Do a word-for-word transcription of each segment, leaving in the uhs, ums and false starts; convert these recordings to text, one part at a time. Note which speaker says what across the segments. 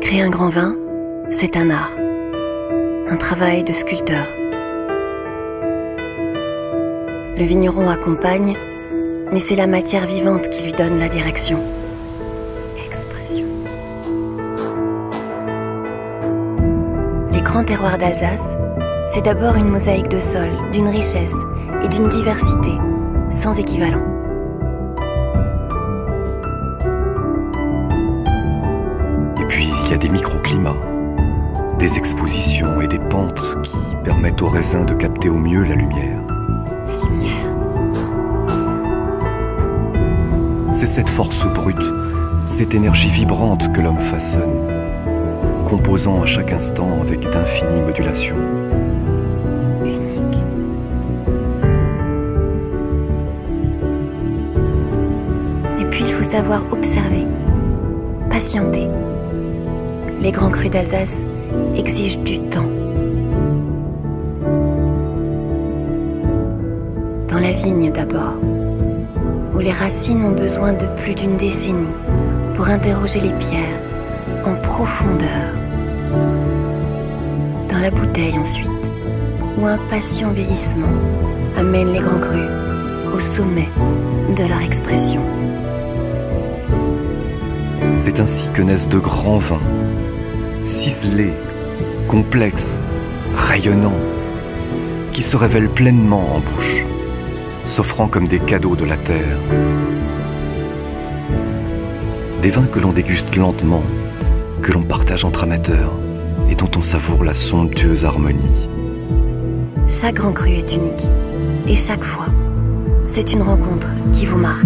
Speaker 1: Créer un grand vin, c'est un art, un travail de sculpteur. Le vigneron accompagne, mais c'est la matière vivante qui lui donne la direction. Expression. Les grands terroirs d'Alsace, c'est d'abord une mosaïque de sol, d'une richesse et d'une diversité sans équivalent.
Speaker 2: Et puis il y a des microclimats, des expositions et des pentes qui permettent aux raisins de capter au mieux la lumière.
Speaker 1: La lumière.
Speaker 2: C'est cette force brute, cette énergie vibrante que l'homme façonne, composant à chaque instant avec d'infinies modulations.
Speaker 1: Unique. Et puis il faut savoir observer, patienter. Les grands crus d'Alsace exigent du temps. Dans la vigne d'abord, où les racines ont besoin de plus d'une décennie pour interroger les pierres en profondeur. Dans la bouteille ensuite, où un patient vieillissement amène les grands crus au sommet de leur expression.
Speaker 2: C'est ainsi que naissent de grands vins, ciselés, complexes, rayonnants, qui se révèlent pleinement en bouche, s'offrant comme des cadeaux de la terre. Des vins que l'on déguste lentement, que l'on partage entre amateurs et dont on savoure la somptueuse harmonie.
Speaker 1: Chaque grand cru est unique, et chaque fois, c'est une rencontre qui vous marque.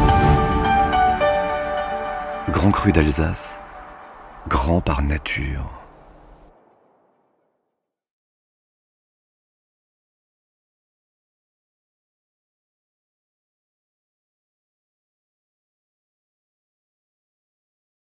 Speaker 2: Grand cru d'Alsace, grand par nature.